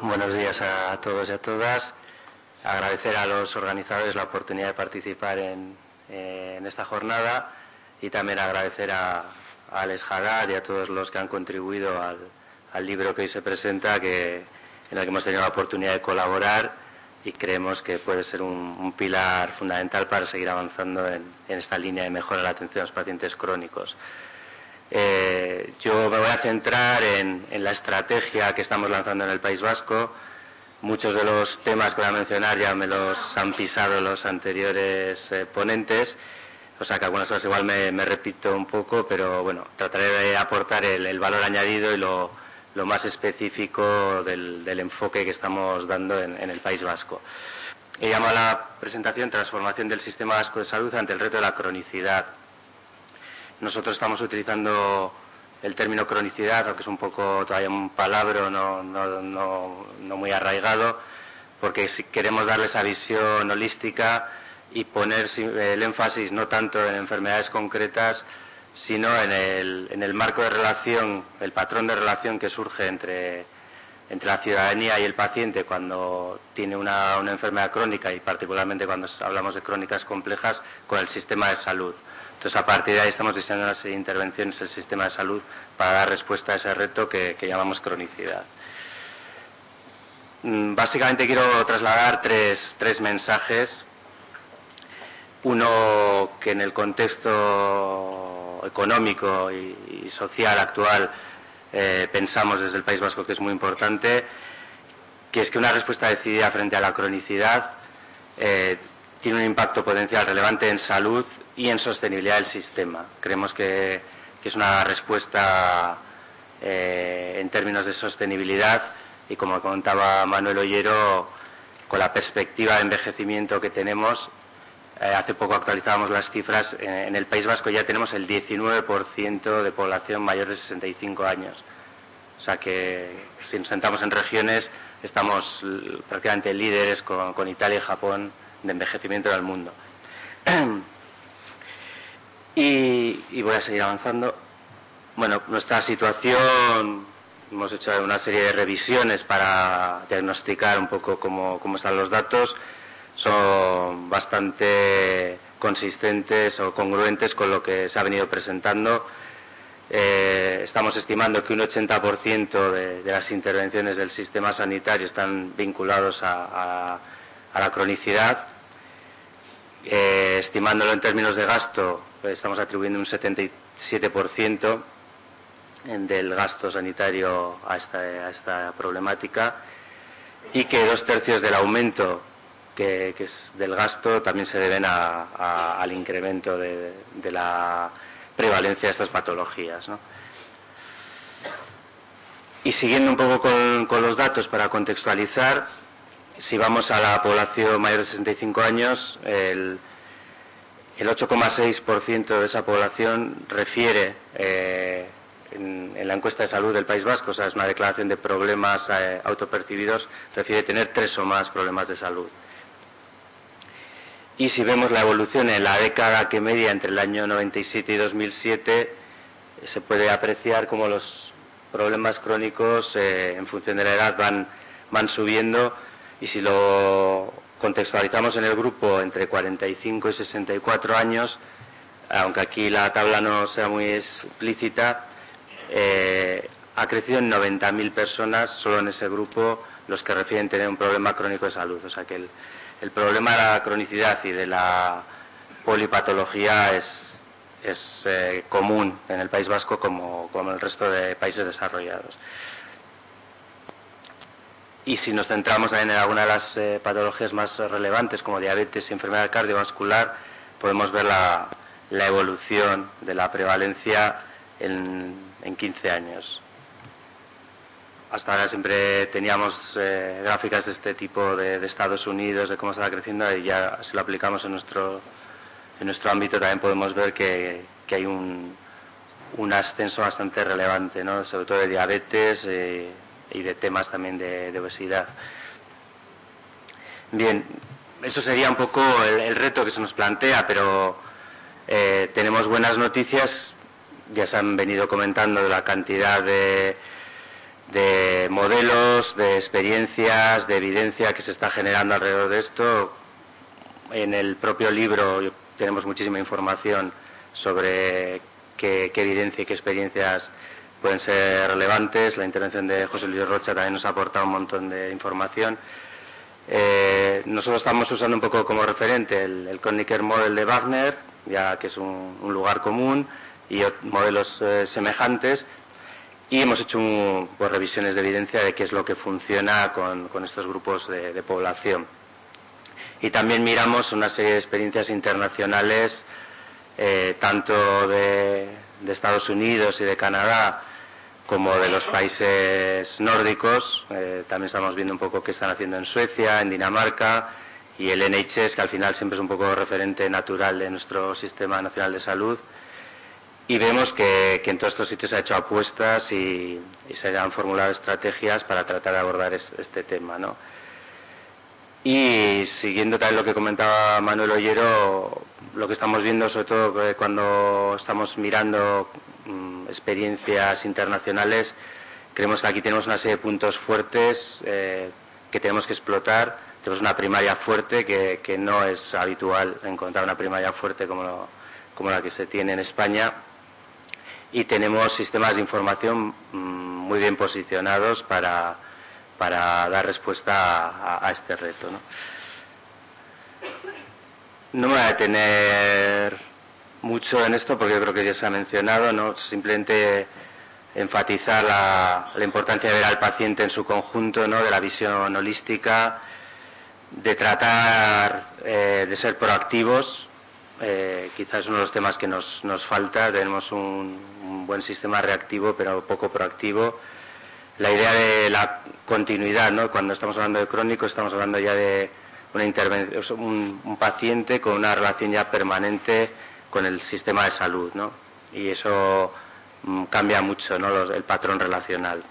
Buenos días a todos y a todas. Agradecer a los organizadores la oportunidad de participar en esta jornada y también agradecer a Alex Haddad y a todos los que han contribuido al libro que hoy se presenta, en el que hemos tenido la oportunidad de colaborar y creemos que puede ser un pilar fundamental para seguir avanzando en esta línea de mejora de la atención a los pacientes crónicos. Yo me voy a centrar en la estrategia que estamos lanzando en el País Vasco. Muchos de los temas que voy a mencionar ya me los han pisado los anteriores ponentes, o sea que algunas cosas igual me repito un poco, pero bueno, trataré de aportar el valor añadido y lo más específico del enfoque que estamos dando en el País Vasco. He llamado a la presentación Transformación del Sistema Vasco de Salud ante el reto de la cronicidad. Nosotros estamos utilizando el término cronicidad, aunque es un poco todavía un palabra no muy arraigado, porque si queremos darle esa visión holística y poner el énfasis no tanto en enfermedades concretas, sino en el marco de relación, el patrón de relación que surge entre la ciudadanía y el paciente cuando tiene una enfermedad crónica, y particularmente cuando hablamos de crónicas complejas, con el sistema de salud. Entonces, a partir de ahí estamos diseñando una serie de intervenciones en el sistema de salud para dar respuesta a ese reto que llamamos cronicidad. Básicamente quiero trasladar tres mensajes. Uno, que en el contexto económico y social actual pensamos desde el País Vasco que es muy importante, que es que una respuesta decidida frente a la cronicidad tiene un impacto potencial relevante en salud y en sostenibilidad del sistema. Creemos que es una respuesta en términos de sostenibilidad y, como comentaba Manuel Ollero, con la perspectiva de envejecimiento que tenemos, hace poco actualizábamos las cifras, en el País Vasco ya tenemos el 19% de población mayor de 65 años. O sea que si nos sentamos en regiones estamos prácticamente líderes con Italia y Japón de envejecimiento del mundo. Y voy a seguir avanzando. Bueno, nuestra situación, hemos hecho una serie de revisiones para diagnosticar un poco cómo están los datos. Son bastante consistentes o congruentes con lo que se ha venido presentando. Estamos estimando que un 80% de las intervenciones del sistema sanitario están vinculados a la cronicidad. Estimándolo en términos de gasto, estamos atribuyendo un 77% del gasto sanitario a esta problemática, y que 2/3 del aumento que es del gasto también se deben al incremento de la prevalencia de estas patologías, ¿no? Y siguiendo un poco con los datos para contextualizar, si vamos a la población mayor de 65 años, el 8,6% de esa población refiere en la encuesta de salud del País Vasco, o sea, es una declaración de problemas autopercibidos, refiere tener 3 o más problemas de salud. Y si vemos la evolución en la década que media entre el año 97 y 2007, se puede apreciar cómo los problemas crónicos en función de la edad van subiendo, y si lo contextualizamos en el grupo entre 45 y 64 años, aunque aquí la tabla no sea muy explícita, ha crecido en 90.000 personas solo en ese grupo los que refieren tener un problema crónico de salud. O sea que el problema de la cronicidad y de la polipatología es común en el País Vasco como en el resto de países desarrollados. Y si nos centramos también en alguna de las patologías más relevantes, como diabetes y enfermedad cardiovascular, podemos ver la evolución de la prevalencia en 15 años. Hasta ahora siempre teníamos gráficas de este tipo de Estados Unidos, de cómo estaba creciendo, y ya si lo aplicamos en nuestro ámbito también podemos ver que hay un ascenso bastante relevante, ¿no? Sobre todo de diabetes y de temas también de obesidad. Bien, eso sería un poco el reto que se nos plantea, pero tenemos buenas noticias. Ya se han venido comentando de la cantidad de de modelos, de experiencias, de evidencia que se está generando alrededor de esto. En el propio libro tenemos muchísima información sobre qué evidencia y qué experiencias pueden ser relevantes. La intervención de José Luis Rocha también nos ha aportado un montón de información. Nosotros estamos usando un poco como referente el Kronecker Model de Wagner, ya que es un lugar común, y modelos semejantes, y hemos hecho revisiones de evidencia de qué es lo que funciona con estos grupos de población. Y también miramos una serie de experiencias internacionales, tanto de Estados Unidos y de Canadá, como de los países nórdicos. También estamos viendo un poco qué están haciendo en Suecia, en Dinamarca, y el NHS, que al final siempre es un poco referente natural de nuestro Sistema Nacional de Salud. Y vemos que en todos estos sitios se han hecho apuestas y se han formulado estrategias para tratar de abordar este tema, ¿no? Y siguiendo también lo que comentaba Manuel Ollero, lo que estamos viendo, sobre todo cuando estamos mirando experiencias internacionales, creemos que aquí tenemos una serie de puntos fuertes que tenemos que explotar. Tenemos una primaria fuerte que no es habitual encontrar una primaria fuerte como la que se tiene en España. Y tenemos sistemas de información muy bien posicionados para dar respuesta a este reto, ¿no? No me voy a detener mucho en esto porque yo creo que ya se ha mencionado, ¿no? Simplemente enfatizar la importancia de ver al paciente en su conjunto, ¿no? De la visión holística, de tratar de ser proactivos. Quizás es uno de los temas que nos falta. Tenemos un buen sistema reactivo pero poco proactivo. La idea de la continuidad, ¿no? Cuando estamos hablando de crónico estamos hablando ya de una intervención, un paciente con una relación ya permanente con el sistema de salud, ¿no? Y eso cambia mucho, ¿no? El patrón relacional.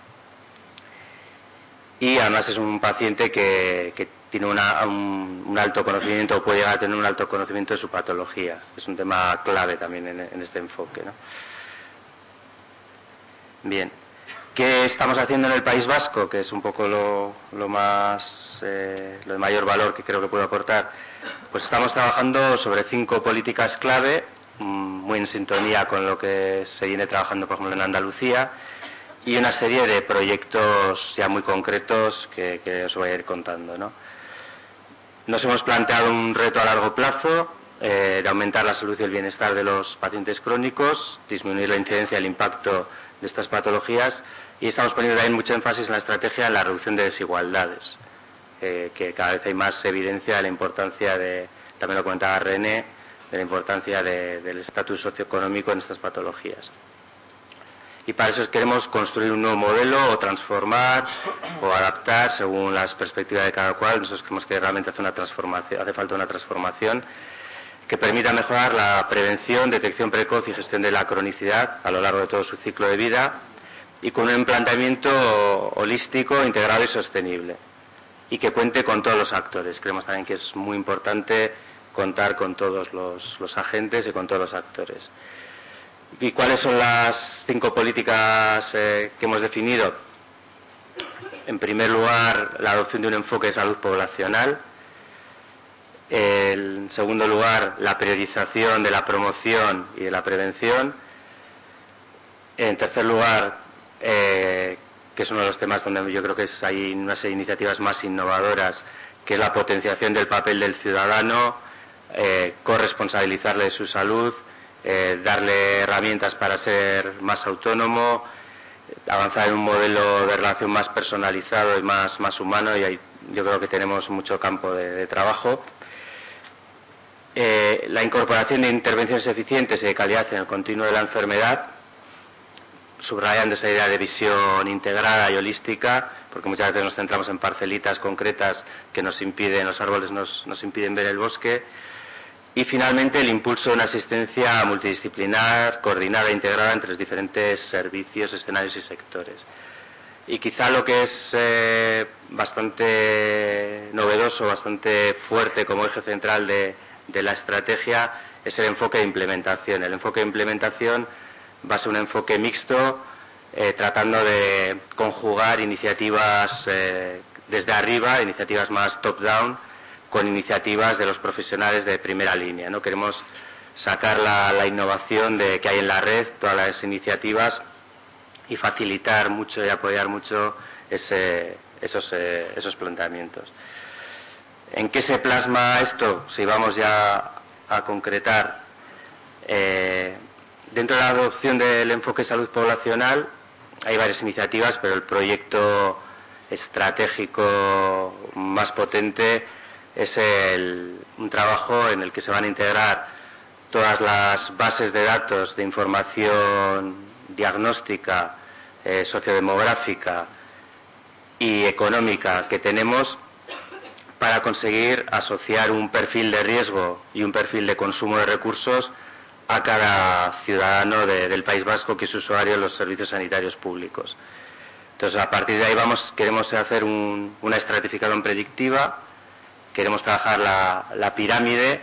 Y además es un paciente que tiene un alto conocimiento, o puede llegar a tener un alto conocimiento de su patología. Es un tema clave también en este enfoque, ¿no? Bien. ¿Qué estamos haciendo en el País Vasco? Que es un poco lo de mayor valor que creo que puedo aportar. Pues estamos trabajando sobre 5 políticas clave, muy en sintonía con lo que se viene trabajando, por ejemplo, en Andalucía, y una serie de proyectos ya muy concretos que os voy a ir contando, ¿no? Nos hemos planteado un reto a largo plazo de aumentar la salud y el bienestar de los pacientes crónicos, disminuir la incidencia y el impacto de estas patologías, y estamos poniendo también mucho énfasis en la estrategia en la reducción de desigualdades, que cada vez hay más evidencia de la importancia también lo comentaba René, de la importancia del estatus socioeconómico en estas patologías. Y para eso queremos construir un nuevo modelo, o transformar, o adaptar según las perspectivas de cada cual. Nosotros creemos que realmente hace falta una transformación que permita mejorar la prevención, detección precoz y gestión de la cronicidad a lo largo de todo su ciclo de vida, y con un planteamiento holístico, integrado y sostenible, y que cuente con todos los actores. Creemos también que es muy importante contar con todos los agentes y con todos los actores. ¿Y cuáles son las 5 políticas que hemos definido? En primer lugar, la adopción de un enfoque de salud poblacional. En segundo lugar, la priorización de la promoción y de la prevención. En tercer lugar, que es uno de los temas donde yo creo que hay una serie de iniciativas más innovadoras, que es la potenciación del papel del ciudadano, corresponsabilizarle de su salud, darle herramientas para ser más autónomo, avanzar en un modelo de relación más personalizado y más humano, y ahí yo creo que tenemos mucho campo de trabajo. La incorporación de intervenciones eficientes y de calidad en el continuo de la enfermedad, subrayando esa idea de visión integrada y holística, porque muchas veces nos centramos en parcelitas concretas que nos impiden, los árboles nos impiden ver el bosque. Y finalmente el impulso de una asistencia multidisciplinar, coordinada e integrada entre los diferentes servicios, escenarios y sectores. Y quizá lo que es bastante novedoso, bastante fuerte como eje central de la estrategia es el enfoque de implementación. El enfoque de implementación va a ser un enfoque mixto tratando de conjugar iniciativas desde arriba, iniciativas más top-down, con iniciativas de los profesionales de primera línea, ¿no? Queremos sacar la innovación que hay en la red, todas las iniciativas, y facilitar mucho y apoyar mucho esos planteamientos. ¿En qué se plasma esto? Si vamos ya a concretar, dentro de la adopción del enfoque salud poblacional hay varias iniciativas, pero el proyecto estratégico más potente es un trabajo en el que se van a integrar todas las bases de datos de información diagnóstica, sociodemográfica y económica que tenemos para conseguir asociar un perfil de riesgo y un perfil de consumo de recursos a cada ciudadano del País Vasco que es usuario de los servicios sanitarios públicos. Entonces, a partir de ahí queremos hacer una estratificación predictiva, queremos trabajar la pirámide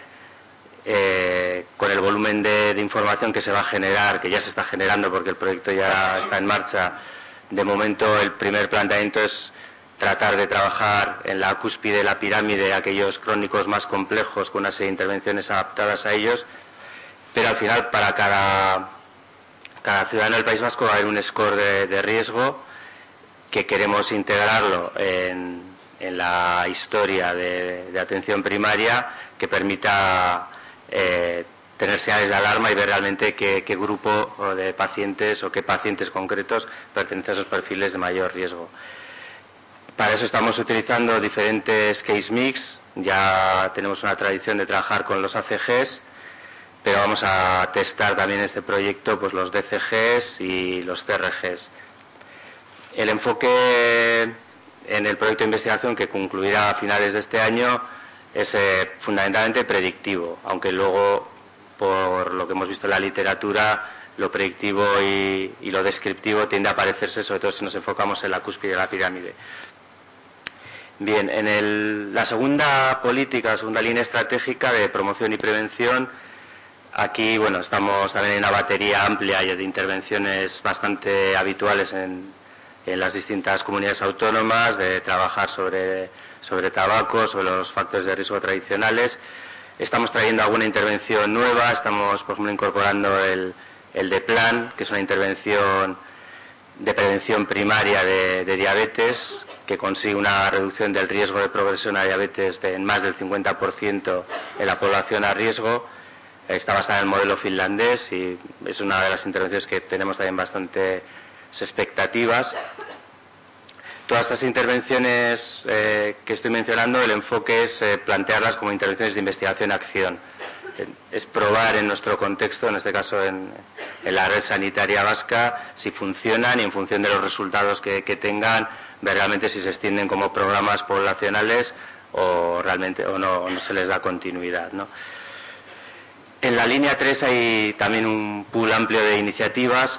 con el volumen de información que se va a generar, que ya se está generando porque el proyecto ya está en marcha. De momento, el primer planteamiento es tratar de trabajar en la cúspide de la pirámide aquellos crónicos más complejos con una serie de intervenciones adaptadas a ellos, pero al final para cada ciudadano del País Vasco va a haber un score de riesgo que queremos integrarlo en la historia de atención primaria, que permita tener señales de alarma y ver realmente qué grupo de pacientes o qué pacientes concretos pertenecen a esos perfiles de mayor riesgo. Para eso estamos utilizando diferentes case mix, ya tenemos una tradición de trabajar con los ACGs, pero vamos a testar también en este proyecto pues los DCGs y los CRGs. El enfoque en el proyecto de investigación, que concluirá a finales de este año, es fundamentalmente predictivo, aunque luego, por lo que hemos visto en la literatura, lo predictivo y lo descriptivo tiende a parecerse, sobre todo si nos enfocamos en la cúspide de la pirámide. Bien, en la segunda línea estratégica de promoción y prevención, aquí bueno, estamos también en una batería amplia de intervenciones bastante habituales en las distintas comunidades autónomas, de trabajar sobre tabaco, sobre los factores de riesgo tradicionales. Estamos trayendo alguna intervención nueva, estamos por ejemplo incorporando el DEPLAN, que es una intervención de prevención primaria de diabetes, que consigue una reducción del riesgo de progresión a diabetes en más del 50% en la población a riesgo. Está basada en el modelo finlandés y es una de las intervenciones que tenemos también bastantes expectativas. Todas estas intervenciones que estoy mencionando, el enfoque es plantearlas como intervenciones de investigación-acción. Es probar en nuestro contexto, en este caso en la red sanitaria vasca, si funcionan y en función de los resultados que tengan, ver realmente si se extienden como programas poblacionales o realmente o no se les da continuidad, ¿no? En la línea 3 hay también un pool amplio de iniciativas.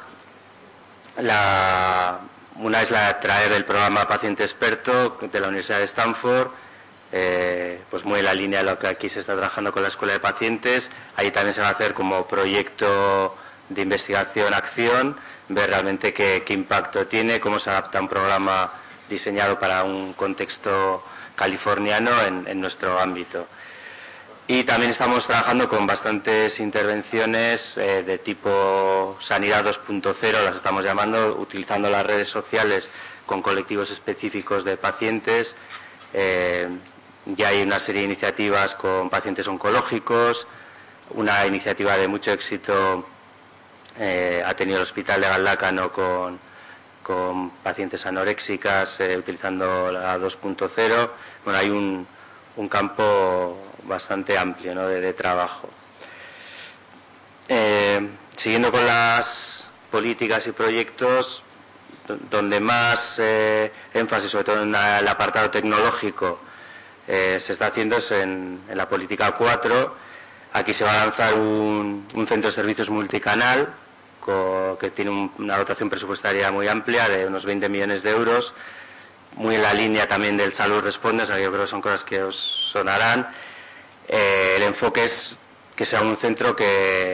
Una es la traer el programa Paciente Experto de la Universidad de Stanford, pues muy en la línea de lo que aquí se está trabajando con la Escuela de Pacientes. Ahí también se va a hacer como proyecto de investigación-acción, ver realmente qué impacto tiene, cómo se adapta un programa diseñado para un contexto californiano en nuestro ámbito. Y también estamos trabajando con bastantes intervenciones de tipo Sanidad 2.0, las estamos llamando, utilizando las redes sociales con colectivos específicos de pacientes. Ya hay una serie de iniciativas con pacientes oncológicos, una iniciativa de mucho éxito ha tenido el Hospital de Galdácano con pacientes anoréxicas utilizando la 2.0. Bueno, hay un campo bastante amplio, ¿no?, de trabajo. Siguiendo con las políticas y proyectos, donde más énfasis, sobre todo en el apartado tecnológico, se está haciendo es en la política 4. Aquí se va a lanzar un centro de servicios multicanal que tiene una dotación presupuestaria muy amplia de unos 20 millones de euros, muy en la línea también del Salud Responde, o sea, yo creo que son cosas que os sonarán. El enfoque es que sea un centro que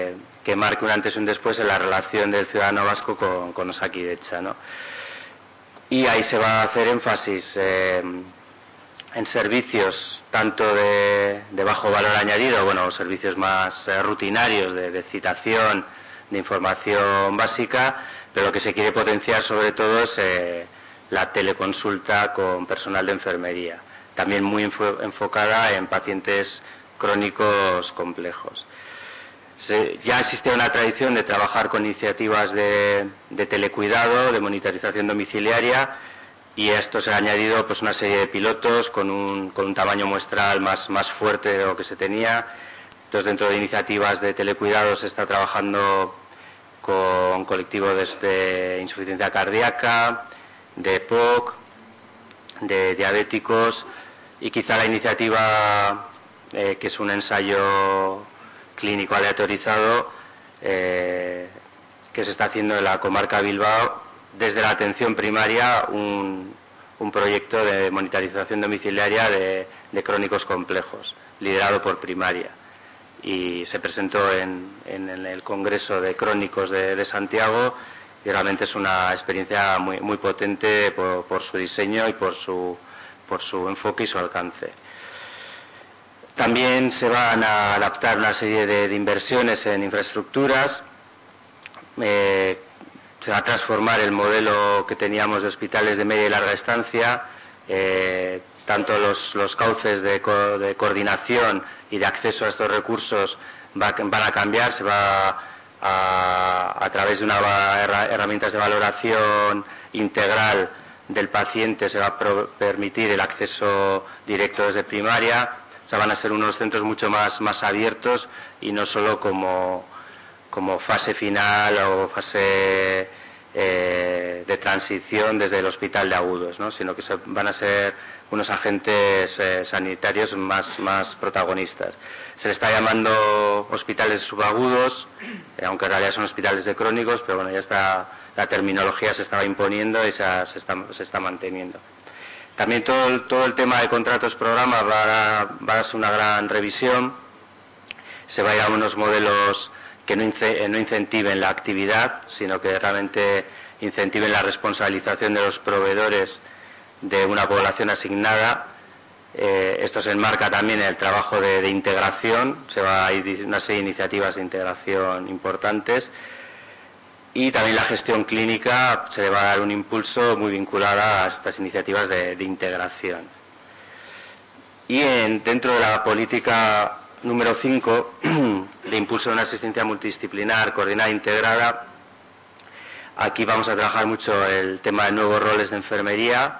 que marque un antes y un después en la relación del ciudadano vasco con Osakidetza, ¿no? Y ahí se va a hacer énfasis en servicios tanto de bajo valor añadido, bueno, servicios más rutinarios de citación, de información básica, pero lo que se quiere potenciar sobre todo es la teleconsulta con personal de enfermería, también muy enfocada en pacientes crónicos complejos. Ya existe una tradición de trabajar con iniciativas de telecuidado, de monitorización domiciliaria, y a esto se ha añadido pues una serie de pilotos con un tamaño muestral más fuerte de lo que se tenía. Entonces, dentro de iniciativas de telecuidado se está trabajando con colectivos de insuficiencia cardíaca, de EPOC, de diabéticos, y quizá la iniciativa que es un ensayo clínico aleatorizado que se está haciendo en la comarca de Bilbao, desde la atención primaria, un proyecto de monitorización domiciliaria de crónicos complejos, liderado por Primaria. Y se presentó en el Congreso de Crónicos de Santiago, y realmente es una experiencia muy potente por su diseño y por su enfoque y su alcance. También se van a adaptar una serie de inversiones en infraestructuras. Se va a transformar el modelo que teníamos de hospitales de media y larga estancia, tanto los cauces de coordinación y de acceso a estos recursos van a cambiar, se va a través de herramientas de valoración integral del paciente, se va a permitir el acceso directo desde primaria. O sea, van a ser unos centros mucho más abiertos y no solo como fase final o fase de transición desde el hospital de agudos, ¿no? Sino que van a ser unos agentes sanitarios más protagonistas. Se le está llamando hospitales subagudos, aunque en realidad son hospitales de crónicos, pero bueno, ya está, la terminología se estaba imponiendo y se está manteniendo. También todo el tema de contratos programa va a darse una gran revisión. Se va a ir a unos modelos que no incentiven la actividad, sino que realmente incentiven la responsabilización de los proveedores de una población asignada. Esto se enmarca también en el trabajo de integración, se va a ir una serie de iniciativas de integración importantes, y también la gestión clínica se le va a dar un impulso muy vinculada a estas iniciativas de integración. Y dentro de la política número 5, de impulso de una asistencia multidisciplinar, coordinada e integrada, aquí vamos a trabajar mucho el tema de nuevos roles de enfermería,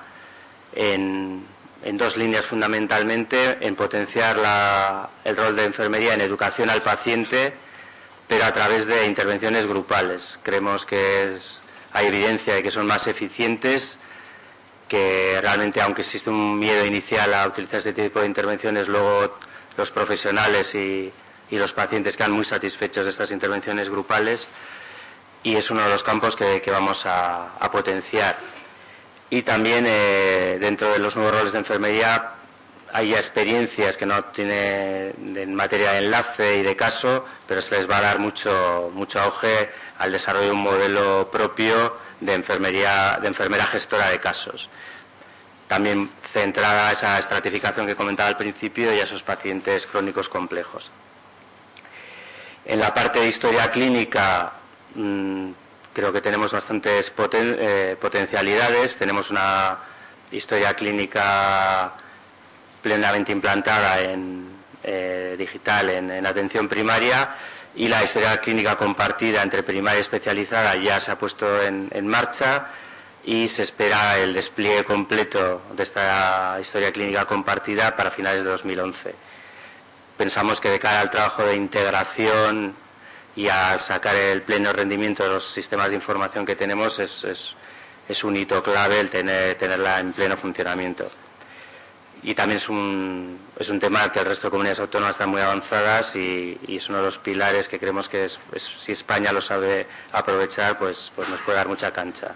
en dos líneas fundamentalmente: en potenciar el rol de enfermería en educación al paciente, pero a través de intervenciones grupales. Creemos que hay evidencia de que son más eficientes, que realmente, aunque existe un miedo inicial a utilizar este tipo de intervenciones, luego los profesionales y los pacientes quedan muy satisfechos de estas intervenciones grupales, y es uno de los campos que vamos a potenciar. Y también dentro de los nuevos roles de enfermería hay experiencias que no tiene en materia de enlace y de caso, pero se les va a dar mucho auge al desarrollo de un modelo propio de enfermera gestora de casos, también centrada a esa estratificación que comentaba al principio y a esos pacientes crónicos complejos. En la parte de historia clínica creo que tenemos bastantes potencialidades. Tenemos una historia clínica plenamente implantada digital en atención primaria, y la historia clínica compartida entre primaria y especializada ya se ha puesto en marcha, y se espera el despliegue completo de esta historia clínica compartida para finales de 2011. Pensamos que de cara al trabajo de integración y a sacar el pleno rendimiento de los sistemas de información que tenemos es un hito clave el tenerla en pleno funcionamiento. Y también es un tema que el resto de comunidades autónomas están muy avanzadas, y es uno de los pilares que creemos que si España lo sabe aprovechar, pues nos puede dar mucha cancha.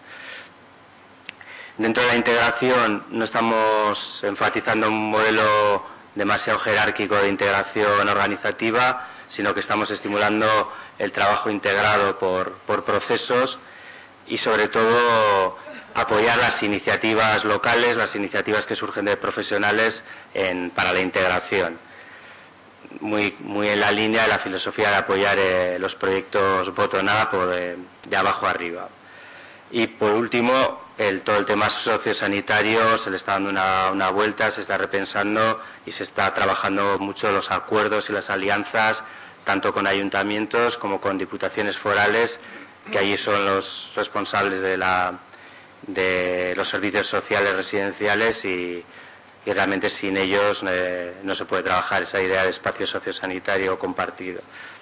Dentro de la integración no estamos enfatizando un modelo demasiado jerárquico de integración organizativa, sino que estamos estimulando el trabajo integrado por procesos y, sobre todo, apoyar las iniciativas locales, las iniciativas que surgen de profesionales para la integración. Muy en la línea de la filosofía de apoyar los proyectos bottom-up o de abajo arriba. Y por último, todo el tema sociosanitario se le está dando una vuelta, se está repensando y se está trabajando mucho los acuerdos y las alianzas, tanto con ayuntamientos como con diputaciones forales, que allí son los responsables de los servicios sociales residenciales y realmente sin ellos no se puede trabajar esa idea de espacio sociosanitario compartido.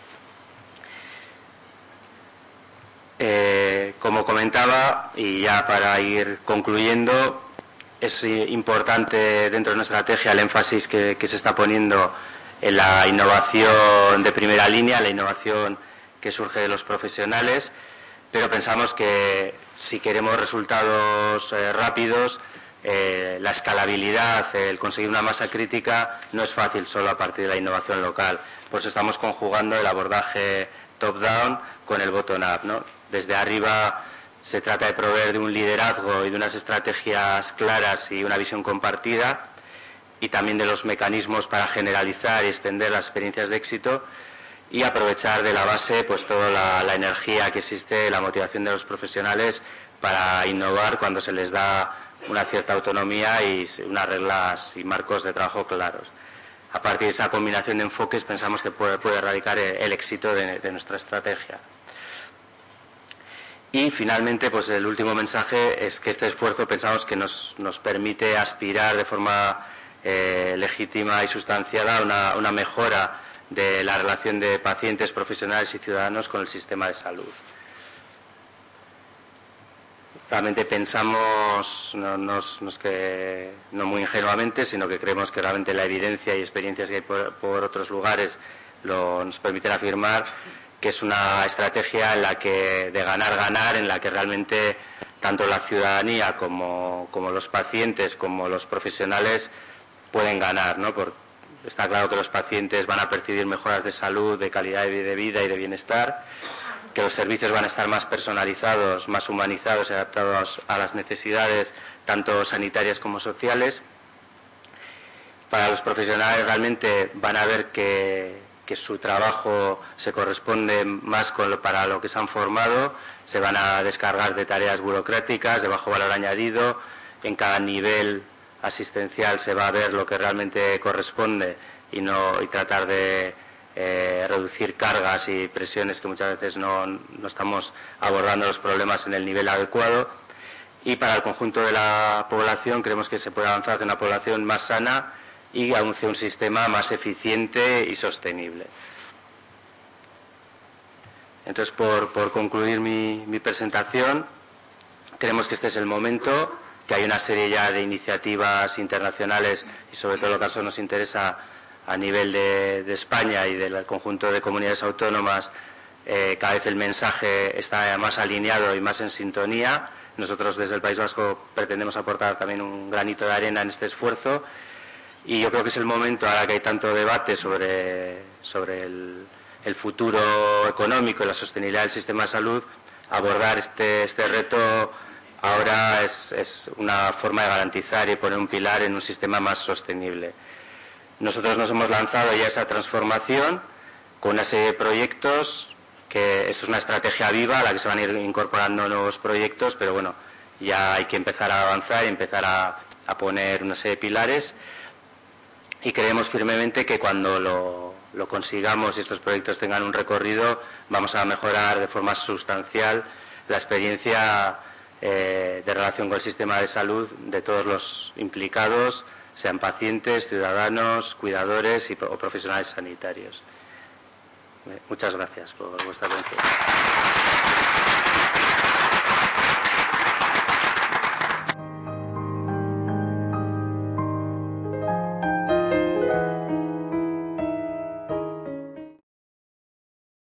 Como comentaba, y ya para ir concluyendo, es importante dentro de nuestra estrategia el énfasis que se está poniendo en la innovación de primera línea, la innovación que surge de los profesionales, pero pensamos que si queremos resultados rápidos, la escalabilidad, el conseguir una masa crítica, no es fácil solo a partir de la innovación local. Por eso estamos conjugando el abordaje top-down con el bottom-up, ¿no? Desde arriba se trata de proveer de un liderazgo y de unas estrategias claras y una visión compartida, y también de los mecanismos para generalizar y extender las experiencias de éxito, y aprovechar de la base pues toda la energía que existe, la motivación de los profesionales para innovar cuando se les da una cierta autonomía y unas reglas y marcos de trabajo claros. A partir de esa combinación de enfoques pensamos que puede radicar el éxito de nuestra estrategia. Y finalmente, pues el último mensaje es que este esfuerzo pensamos que nos permite aspirar de forma legítima y sustanciada a una mejora de la relación de pacientes, profesionales y ciudadanos con el sistema de salud. Realmente pensamos, no muy ingenuamente, sino que creemos que realmente la evidencia y experiencias que hay por otros lugares nos permiten afirmar que es una estrategia en la que de ganar, en la que realmente tanto la ciudadanía como los pacientes, como los profesionales pueden ganar, ¿no? Está claro que los pacientes van a percibir mejoras de salud, de calidad de vida y de bienestar, que los servicios van a estar más personalizados, más humanizados y adaptados a las necesidades tanto sanitarias como sociales. Para los profesionales realmente van a ver que su trabajo se corresponde más para lo que se han formado, se van a descargar de tareas burocráticas de bajo valor añadido, en cada nivel asistencial se va a ver lo que realmente corresponde y tratar de reducir cargas y presiones que muchas veces no estamos abordando los problemas en el nivel adecuado. Y para el conjunto de la población creemos que se puede avanzar hacia una población más sana y hacia un sistema más eficiente y sostenible. Entonces, por concluir mi presentación, creemos que este es el momento, que hay una serie ya de iniciativas internacionales y sobre todo lo que a nosotros nos interesa a nivel de España y del conjunto de comunidades autónomas, cada vez el mensaje está más alineado y más en sintonía. Nosotros desde el País Vasco pretendemos aportar también un granito de arena en este esfuerzo y yo creo que es el momento, ahora que hay tanto debate sobre el futuro económico y la sostenibilidad del sistema de salud, abordar este reto ahora es una forma de garantizar y poner un pilar en un sistema más sostenible. Nosotros nos hemos lanzado ya esa transformación con una serie de proyectos, que esto es una estrategia viva a la que se van a ir incorporando nuevos proyectos, pero bueno, ya hay que empezar a avanzar y empezar a poner una serie de pilares, y creemos firmemente que cuando lo consigamos y estos proyectos tengan un recorrido, vamos a mejorar de forma sustancial la experiencia de relación con el sistema de salud de todos los implicados, sean pacientes, ciudadanos, cuidadores o profesionales sanitarios. Muchas gracias por vuestra atención.